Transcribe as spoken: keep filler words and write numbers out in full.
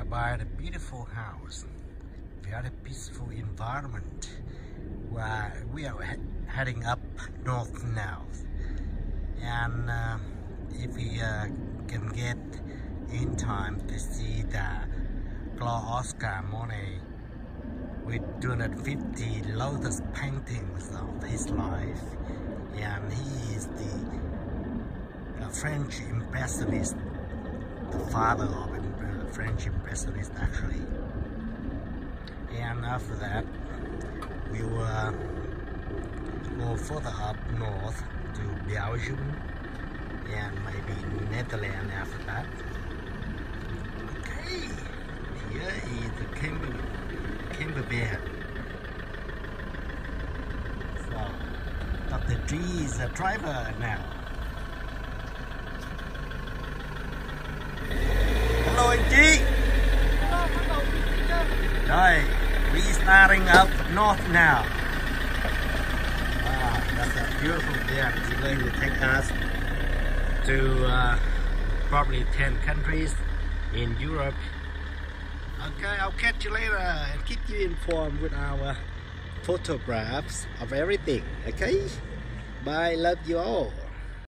by the beautiful house, very peaceful environment, where we are he heading up north now. And uh, if we uh, can get in time to see the Claude Oscar Monet with two hundred fifty lotus paintings of his life, and he is the uh, French impressionist, the father of uh, French impressionist actually. And after that we will uh, go further up north to Belgium and maybe Netherlands after that. Okay, here is the camper, camper van. So, Doctor G is a driver now. Hello anh G. Rồi, we starting up north now. Wow, that's a beautiful van. It's going to take us to uh, probably ten countries in Europe. Okay, I'll catch you later and keep you informed with our photographs of everything. Okay, bye, love you all.